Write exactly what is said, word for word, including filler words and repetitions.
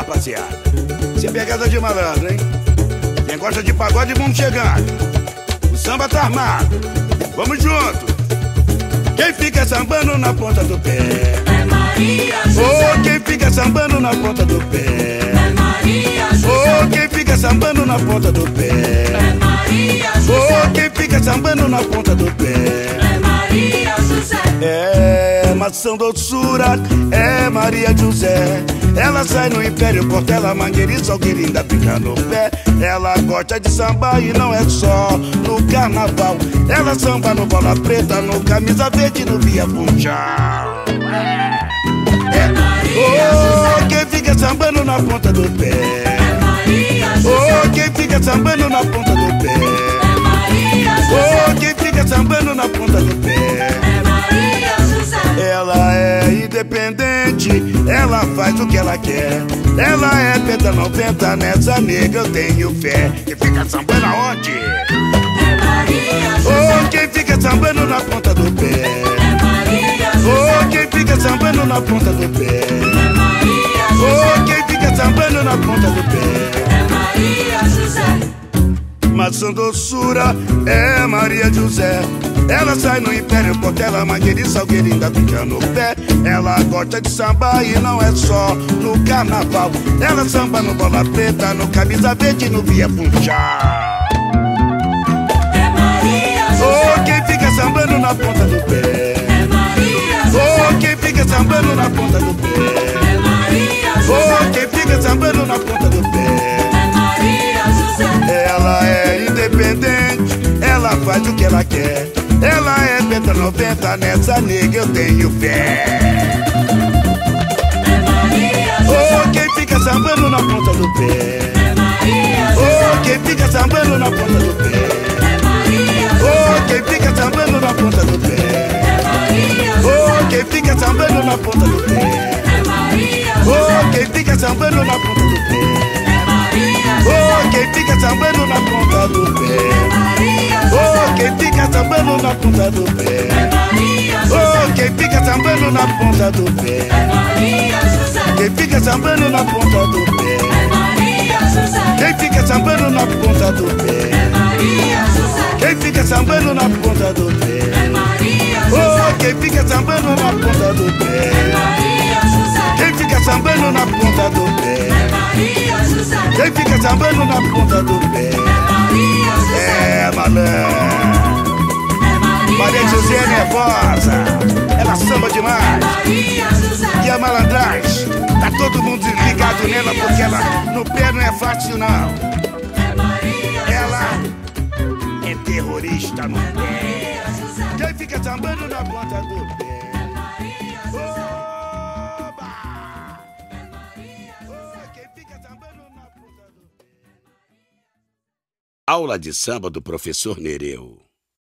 rapaziada. Isso é pegada de malandro, hein? Quem gosta de pagode, vamos chegando. O samba tá armado. Vamos junto. Quem fica sambando na ponta do pé é Maria José. Oh, quem fica sambando na ponta do pé é Maria José. Oh, quem fica sambando na ponta do pé é Maria José. Oh, quem fica sambando na ponta do pé é Maria José. É maçã doçura, é Maria José. Ela sai no Império, Portela, Mangueira e Salgueiro, ainda fica no pé. Ela gosta de samba e não é só no carnaval. Ela samba no Bola Preta, no Camisa Verde, no Via Funchal. É Maria José. Oh, quem fica sambando na ponta do pé é Maria José. Oh, quem fica sambando na ponta do pé é Maria José. Oh, quem fica sambando na ponta do pé é Maria José. Ela é independente, ela faz o que ela quer. Ela é penta, não penta, nessa nega eu tenho fé. Quem fica sambando aonde? é Maria José. Oh, quem fica sambando na ponta do pé é Maria José. Oh, quem fica sambando na ponta do pé é Maria José. Oh, quem fica sambando na ponta do pé é Maria José. Maçã doçura, é Maria José. Ela sai no Império, Portela, Mangueira e Salgueiro, ainda fica no pé. Ela gosta de samba e não é só no carnaval. Ela samba no Bola Preta, no Camisa Verde e no Via Funchal. é Maria José. Oh, quem fica sambando na ponta do pé é Maria José. Oh, quem fica sambando na ponta do pé é Maria José. Oh, quem fica sambando na ponta do pé é Maria José. Ela é independente, ela faz o que ela quer. Ela é penta noventa, nessa nega eu tenho fé. é Maria José. Oh, quem fica sambando na ponta do pé é Maria José. Oh, quem fica sambando na ponta do pé é Maria Oh, José. quem fica sambando na ponta do pé é Maria Oh, José. quem fica sambando na ponta do pé é Maria Oh, José. quem fica sambando na ponta do pé é Maria Oh, José. quem fica sambando na ponta do pé Maria Oh, José. quem fica sambando na ponta do pé é Maria Oh, José. quem fica sambando na ponta do pé é Maria José. Quem fica sambando na ponta do pé é Maria José. Quem fica sambando na ponta do pé é Maria José. Quem fica sambando na ponta do pé é Maria José. Oh, quem fica sambando na ponta do pé é Maria José. Quem fica sambando na ponta do pé é Maria José. Quem fica sambando na ponta do pé é Maria José. É, malandro. é Maria Maria José é nervosa, ela samba demais. Maria José. E a malandragem, tá todo mundo ligado nela, porque ela no pé não é fácil não. é Maria Ela é terrorista no pé. Maria José. Quem fica sambando na ponta do pé Maria José. Oba! Maria Oh, quem fica sambando na ponta do pé. Aula de samba do professor Nereu.